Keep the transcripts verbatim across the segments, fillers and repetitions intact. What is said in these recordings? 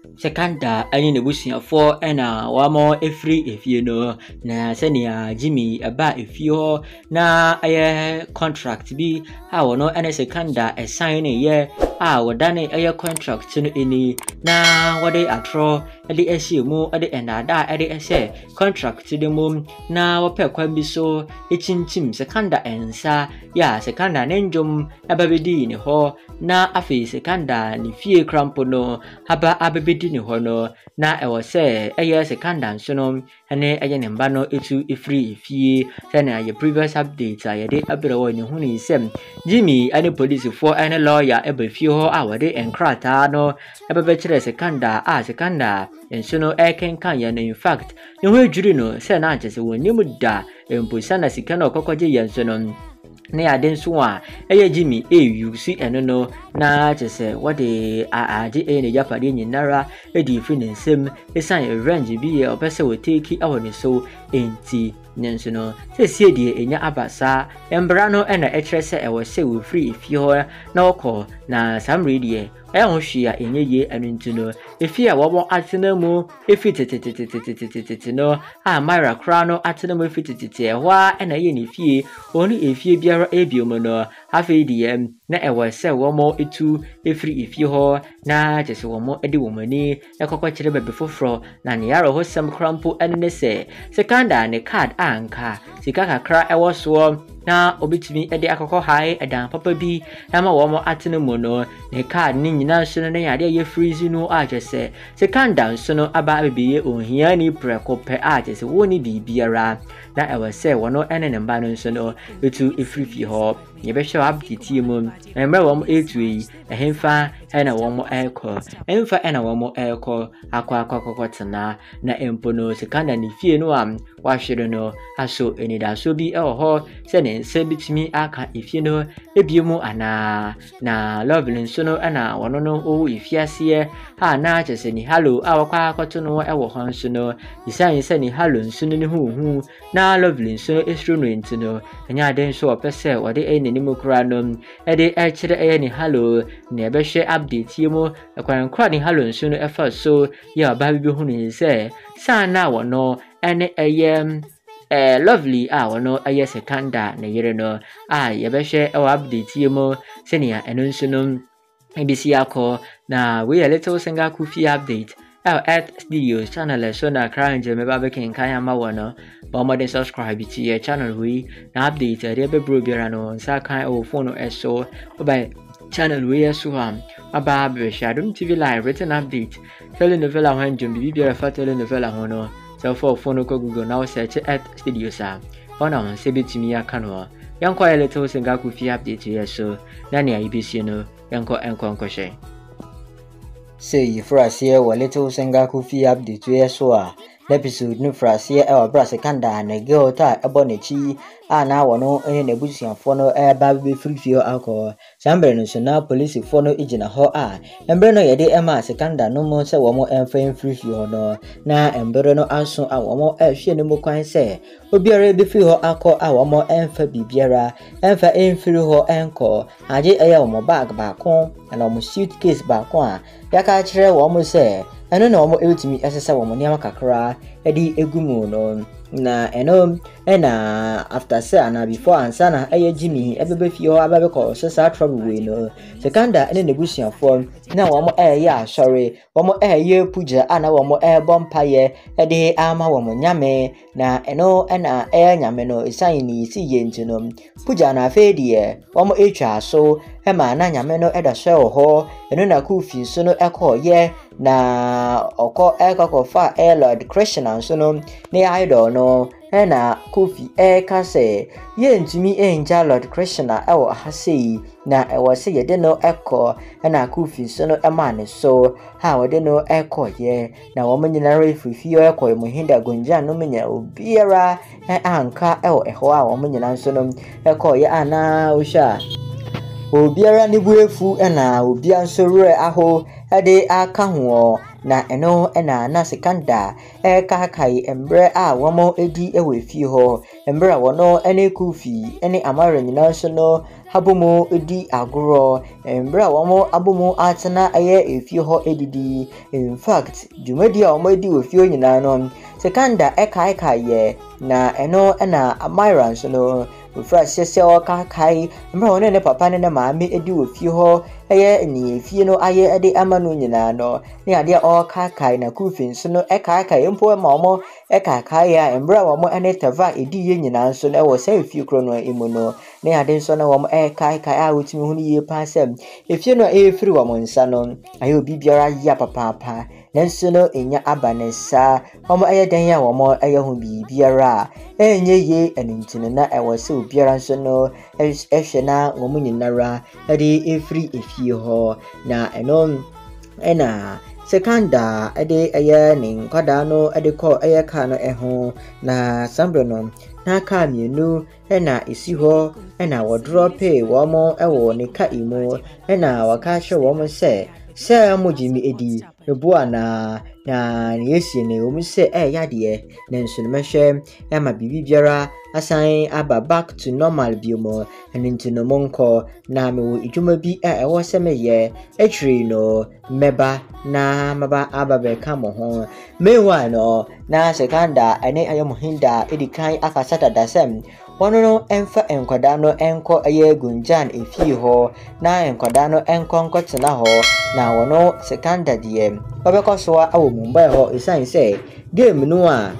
Sikander any nebusia for and a one more a free if you know na senia Jimmy about if you na a contract be how no any Sikander a sign a year ah what done a contract to any na what they are draw at the S U mo at the end of that at the S A contract to the moon na what per quite be so it's in Tim Sikander and sa ya Sikander nenjum a baby in ho na a face Sikander ni fear crampono haba a baby ni hono na ewo se eye Sikander sono ene eye ne mba no etu efri efie tena ye previous updates a ye de abrewo ni hunu sem Jimmy ani police for any lawyer ebe fie ho a wode enkrata no ebe be kire Sikander a Sikander ensono e kenkan ye no in fact ne ho edwuri no se na anche se woni mu da emposa na sika no kokoje ye nsono ne aden so a eye Jimmy e you see eno no na chese what the aje e ne japade nyinara e di free nsem esan range bi e opese we take awon so enti nenso no se sie die enya abasa embra no e na e kire se e wo se we free if you na okọ na sam redie e ho hwia enye ye anuntu no efi a wo atena mu efi tetetetetetetete no a Myra kra no atena mu efi tetete ho a na ye ne fie oni efie biara ebiomo no afi die na e wo se wo mo etu efri efie ho na jese wo mo edi wo mani e kokko kire bebe foforo na ne yaro ho sam krampo ene se Sikander ne card anka sika kakra e wo so na obitimi ede akoko hai edan papa bi na ma wo mo atene mu no ne card ni nyina so no ya de ye freeze no a jese Sikander so no aba bebiye ohia ni preko pe a jese woni bibiara na e wo se wono ene ne mba no so no etu efrifi ho ye be show update mu emre wo mo etu yi ehemfa ena wo mo eko emfa ena wo mo eko akwa akwa kokotena na empo no Sikander ni fie no am wa hwere no aso eni da so bi e ho se ne nse bitimi aka efie no ebiemu ana na lovely so no ana wono no o efiase ha na chese ni hallo awakwa akoto no e wo ho so no isan se ni hallo so ni hu hu na lovely so esru no enti no enya den so opese wode e ni mu kra no e de e kire e ni hallo na e be hwe update yemo e kwan kra ni hallo so no e fa so ya ba bi hu ni se sa na wono ene eye eh lovely ah wono aye Sikander na yere no ah ye be hwe e update yemo senia eno nso no ebisi akọ na we a little singer Kulfi update our at studio channel so na cranje me ba be ken kan ama wono ba mo de subscribe to your channel we na update e be bro biara no nsa kan o phone eso ba channel we so am aba be shadum T V live written update telenovela when jumbi biara fa telenovela hono so for phone ko Google now search at studio sa ona on se betimi aka no yanko a little singer Kulfi update yes so na ne ibisi no yanko enko enko she say frasie wa little singer Kulfi update yes so a episode no frasie e wa bra Sikander na girl ta ebo na chi a na wono ene na busiafo no e ba be free fio alcohol sambre no so na police fo no ejina ho a embre no yede e ma Sikander no mo se wo mo emfa free fio no na embre no aso a wo mo e hwe ne mo kwan se obiara be free ho akọ a wo mo emfa bibiara emfa emfiri ho enko age e ya wo mo bag ba ko na mo suitcase ba ko a yaka kire wo mo se eno na wo mo eltimi esesa wo mo niam kakra edi egumu no na eno ena after say na before answer na eye Jimmy ebebe fie ho ababe ko so sa trouble we no Sikander ene nebusiafo na wo mo eh ya sorry wo mo eh ye puja ana wo mo eh bompaye ede ama wo mo nyame na eno ena eh nyame no isan ni si ye ntino puja na afa die wo mo etwa so e ma na nyame no eda so ho eno na Kulfi so no ekọ ye na oko ekọ fa eh Lord Christian so no ne idol no ena Kulfi e ka se ye ntumi enja Lord Christian e wo ahasei na e wo se ye de no ekọ ena Kulfi so no e ma ne so ha wo de no ekọ ye na wo manyina refifi yo ekọ mo hinda gonja no menya obiara e anka e wo e ho a wo manyina so no ekọ ye ana o sha obiara ni buefu ena obia nsore aho ede aka ho na eno ena na Sikander e ka kai embre a womo edi ewe fi ho embre wono ene Kulfi ene amare nyina so no habomo edi agoro embra wamo abomo atena aye efie ho edidi. In fact jumadi a omo edi ofie nyina no Sikander eka eka ye na eno na Amira nso no ofra sese o ka kai mbra wona ne papa ne maame edi ofie ho eye ni efie no aye ede amanu nyina no ne ade o ka kai na Kulfi nso no eka eka empo ma omo eka kai ya mbra wamo ene tava edi ye nyina nso no wo se efie kro no emu no ne ade nso no wamo eka eka a wotimi hu ni ye pasem efie no e firi wamo nsa no aye obi biara ya papa papa nenso no enya abanesa omo aye dan ya wamo aye hu bi biara enye ye enintine na ewo se obiara nso no ehwe na ngomu nyinara ade efiri efie ho na eno ena Sikander ade aye nin kwada no ade ko aye ka no eho na sambre no na ka mienu ena esi ho ena wo drop e wo mo ewo ne ka imu ena waka hwe wo mo se se amojimi edi ebua na na yesi ne wo mo se eh yade ne nso no mehwe e ma bibi biara asan aba back to normal biomo eninti no monko na me wo idwuma bi e wo se meye etri no meba na maba aba be ka mo ho mewa no na Sikander ene ayo muhinda edikan akasata dasem wono no emfa enkwada no enko aye gunjan efie ho na enkwada no enko nko tena ho na wono Sikander die obekosoa awo Mumbai ho isan say game no a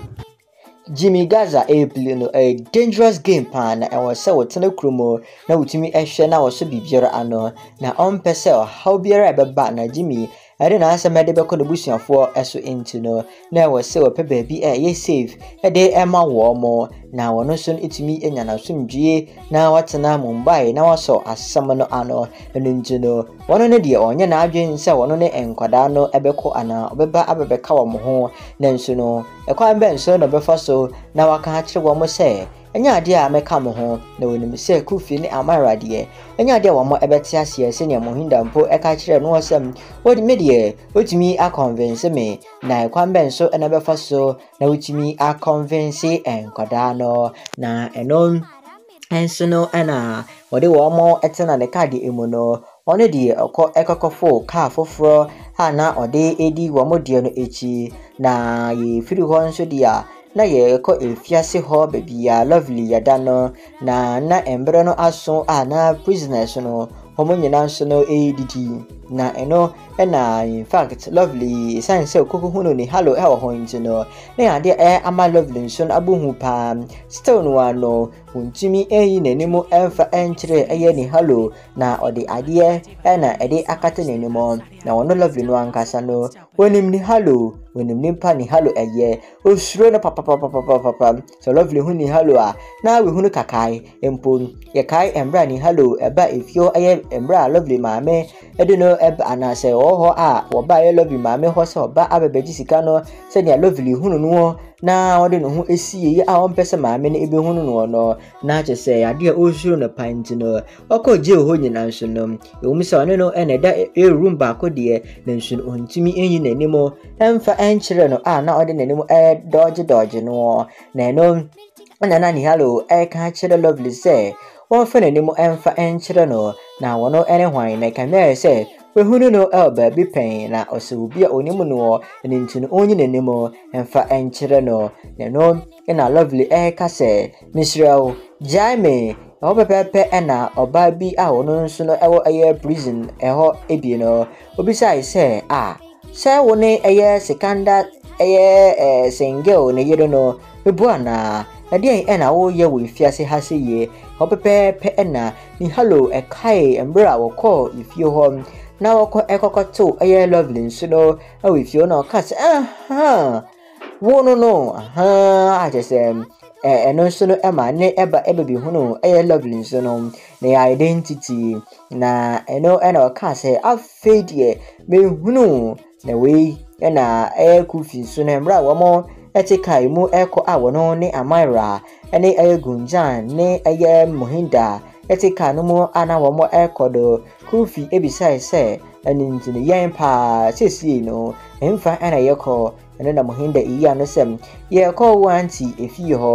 Jimmy Gaza a play no a dangerous game pan and was so tena krumo na wutimi ehwe na wo so bibiara ano na on pese how biara be ba na Jimmy I didn't answer my debut contribution for eso into no na wo se wo pe baby e ye safe e de e ma wo mo na wono so itimi enya na sumdue na watena Mumbai na waso asam no ano enu no wono ne de onye na adwen se wono ne enkwada no ebeko ana obeba abebeka wo mo ho na nso no ekwan ben so no befa so na waka ha kire wo mo se enya ade a meka mo ho na wonim se Kulfi ne Amira de enya ade wo mo ebete ase se ne mo hinda mpo eka kire no wasem wodi medie otimi a convince me na ekwan ben so na befa so na otimi a convince enkwada no na enon enso no ana wode wo mo etena ne card emu no one de ekọ ekokofo ka foforo ha na ode edi wo mo de no echi na ye firi ho nso dia na ye ko efiase ho bebia lovely yada no na na embre no aso a na prisoners no homo nyina nso no edidi na eno ena in fact lovely sense okoko hunu ni hello e ho nti no na ade e ama lovely nso no abuhu pa still no ano untimi eyi nanimo emfa enchire eye ni hello na ode ade ena ede akate nanimo na wono lovely no ankasa no wonim ni hello wonim ni pa ni hello eye osuro na papa papa papa papa so lovely huni hello a na we hunu kakai empo ye kai embra ni hello eba ifio eye embra lovely maame ede no eba anase oho a wo ba ye lovely maame ho se oba abebeji sika no se dia lovely hunu no na ode no ho esiye a on pese maame ne ebe hunu no no na che se ade osuro na panti no okoje ho nyina nso no ewumi se one no ene da e room ba ko de na nso no ntimi enyi nanimo emfa enchire no a na ode nanimo e dodge dodge no na no na na ni hello e ka chire lovely se won fa nanimo emfa enchire no na wono ene hwan na kamera se we hunu no el baby pen na osubi onimu no nintinu onyi nanimo emfa enchire no na no ina lovely e ka se Misrael Jaime obepepe ena oba bi a wono nso no ewo aye prison eho ebi no obisa se ah se woni aye Sikander aye eh single ne yedo no ebu na ade ena wo ye wo fiase ha se ye obepepe ena ni hello e kai embra wo call ifio ho na wo ko ekokoto aye lovely nso no awe ifio no ka se aha wo no no aha I just um eh eno so no ema ne eba ebebi hunu eh lovely so no ne identity na eno ena ka se afedie me hunu na we ena eh Kulfi so na mra wo mo etika imu eko a wono ne Amira ene eh gunjan ne eh muhinda etika no mo ana wo mo ekodo Kulfi ebisai se eninti ne yen pa sesi no emfa ana yeko ene na muhinda iya no sem ye ko wanti efie ho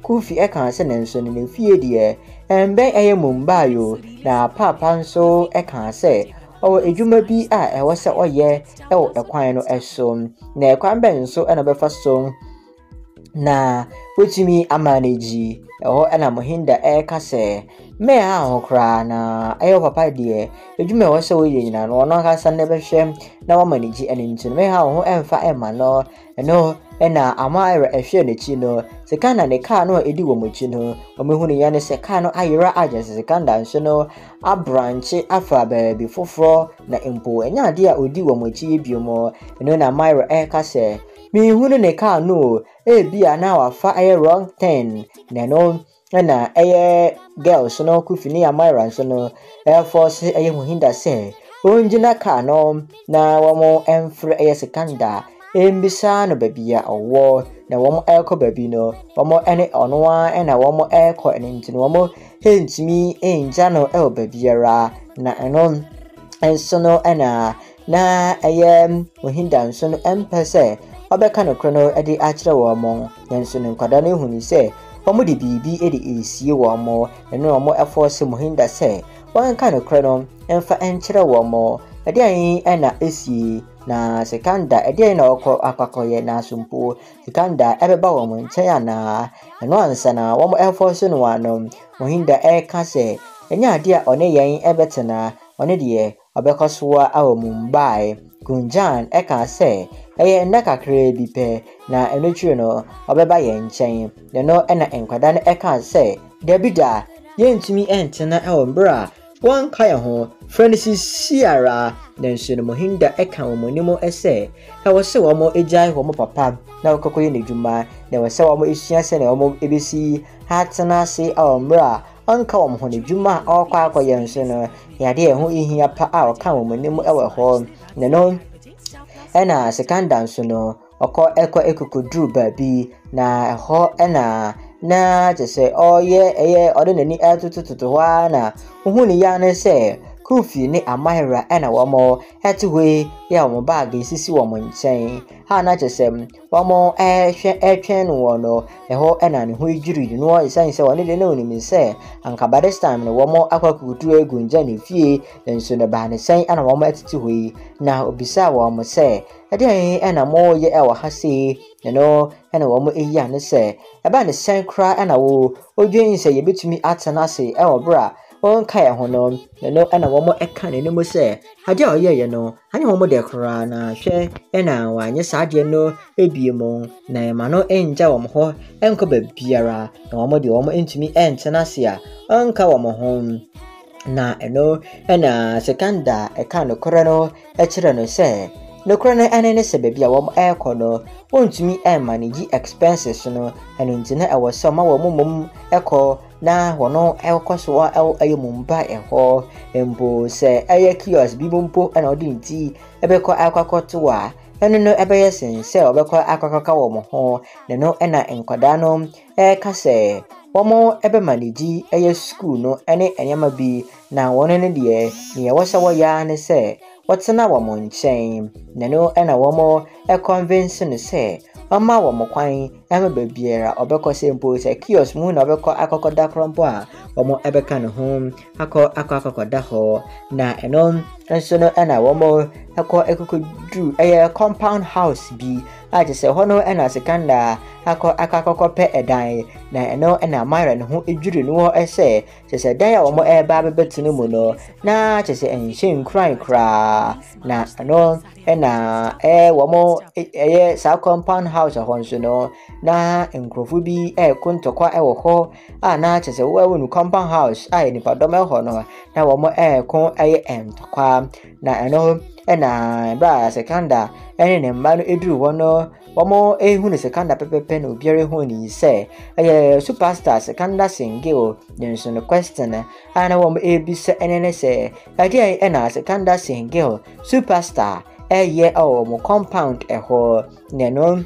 Kulfi eka se ne nso ne fie de emben eye mumbayo na papa nso eka se o edwuma bi a ewo se oye ewo ekwan no eso na ekwan ben nso ena befa so na wotumi amanage eho ena mohinda eka se me ha hokra na ayo papa de edwuma ewo se oye nyina no no ka san ne behwe na wa manage ene ntino me ha ho emfa ema no eno ena amaira ehwe ne chi no Sikander ne car no edi wo mochi no omehunu ya ne se car no ayira agese Sikander nso no abranche afa baby foforo na empo enya ade a odi wo mochi biomo eno na amaira eka se mi hunu ne car no e bia na wafa aye wrong ten na no na aye girls no Kulfi ni amaira nso no air force aye muhinda se onjina car no na wamo emfre aye Sikander embisa no babia owo na wamo eko babi no wamo ene onoa ena wamo eko ene ntino wamo hentimi enja no e babiara na eno enso no ena na ayem ohinda nso no empese obeka no krono edi akire wamo enso no kwada no huni se wamo de bibi edi esie wamo eno wamo eforce mohinda se wan ka no krono emfa enkire wamo edi ayin ena esie na Sikander ede na okọ akwakoye na sumpo Sikander ebeba wo mo nche na eno ansa na wo mo efforce no wano mohinda e ka se enya ade a one yen ebetena one de obekosoa awo mumbai kunjan e ka se eye nda kakre bi pe na eno twire no obeba yen nchen no ena enkwada no e ka se debida yentumi entena awo mbra wan kaya ho Francis Siara nenso no mohinda eka wo monimo ese ha wo se wo mo ejai wo mo papa na okokoye ne dwuma na wo se wo mo esua se na wo mo ebesi hatena se awmra anka wo mo ho ne dwuma okwa akoye nso no ya de ho ihia pa a oka wo monimo ewe ho ne no ena Sikander nso no oko eko ekukudru babi na ho ena na jese oye eye odinani atutututu hwa na uhuni ya ne se Kulfi ni amaira ena wamo hetuwe ya wamo bag sisi wamo nchen ha na jese wamo ehwe etwen wono eho ena ne ho ijiri no isan se woni de ne oni mi se anka by this time no wamo akwakutu egu nja ne fie nso ne ba ne sen ana wamo atituwe na obisa wamo se ade ena mo ye ewa hase no ena wamo eya ne se eba ne sen kra ena wo odwen se ye betumi atena se ewo bra on kai ho no no ena wamo eka ne mo se ade oye ye no anya wamo de kra na hwe ena wanye saade no ebiemo na ema no enja wamo ho enko ba biara na wamo de wamo entumi entena se a onka wamo ho na eno ena Sikander eka no kra no e kire no se no kra no ene ne se bebia wamo eko no ontumi e manage expenses no eno ntina e wo so ma wamo mum eko na wono ekoso wa ayo mumba eho embo se aye kiosk bi bompo ana odi nti ebekọ akwakoto wa eno no ebeye sense obekọ akwakaka wo mo ho ne no ena enkwada no e ka se womo ebe manage aye school no ene enyama bi na wono ne de ne wo se wo ya ne se wotena wo mo nchen ne no ena womo e convince ne se mama wo mo kwan ema babiera obekọ se mpo se kiosk mu na obekọ akokoda krompo a womo ebeka ne ho akọ akọ akokoda ho na eno nso no ena womo akọ ekokodru eye compound house bi a je se hono ena Sikander akọ akakọ pe edan na eno ena mara ne ho ejuri no ho ese se se dan a womo eba bebetinu mu no na je se enhye kran kra na eno ena eh womo eye sa compound house ho nso no na enkrofo bi e kontokwa e wo ho a na je se wo nu compound house a ni padom e ho no na womo e kon eye entokwa na eno ena bra Sikander ene ne mba no eduru wono womo ehu ne Sikander pepepe no biere ho ni se eye superstar Sikander single nso no question ana womo ebisa ene ne se ade ena Sikander single superstar eye o mo compound eho ne no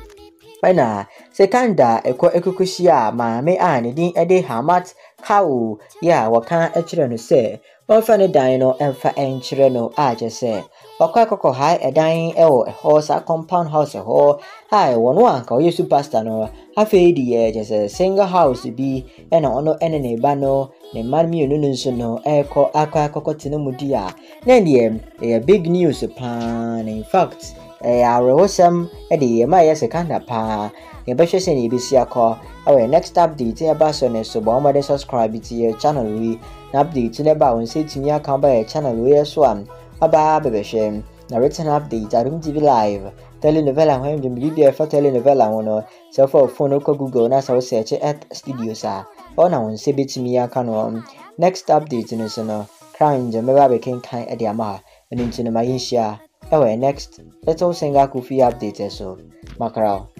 ena Sikander eko ekukushia maame a ne din ede Hamat Kawu ya waka ekire no se wonfa ne dan no emfa enkyire no a je se wakwa koko hai edan ewo eho sa compound house eho hai wono anka oye superstar no afi di ye just single house bi ena ono ene ne ba no ne man mi no nso no eko akwa koko tinu mudia na die e big news pan in fact e arewosam e de ye ma ye Sikander pa ye be hwese ne bi sia ko awe next update e ba so ne so ba mo de subscribe to your channel we na update ne ba won se timi account ba your channel we so am aba bebe shem na written update adom T V live telenovela when dem bi be for telenovela wono so for phone ko Google na so search at studios a ona won se betimi aka no next update no so no crime je me ba be ken kan e de ama eni ntino ma yinhia ewe next let's all sing Kulfi update so makarao